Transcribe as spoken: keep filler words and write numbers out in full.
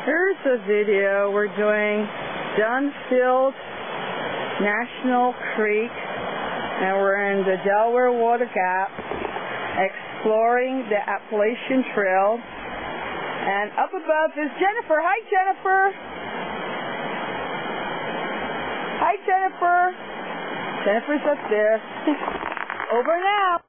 Here's a video. We're doing Sunfish National Creek, and we're in the Delware Water Gap, exploring the Appalachian Trail. And up above is Jennifer. Hi, Jennifer. Hi, Jennifer. Jennifer's up there. Over now.